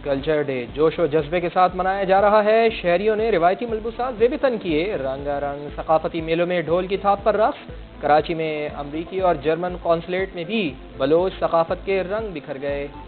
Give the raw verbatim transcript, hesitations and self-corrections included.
Culture day जोश व जज्बे के साथ मनाया जा रहा है। शहरियों ने रिवायती मलबूसात ज़ेब-ए-तन किए, रंगारंग सकाफती मेलों में ढोल की थाप पर रक्स। कराची में अमरीकी और जर्मन कौंसलेट में भी बलोच सकाफत के रंग बिखर गए।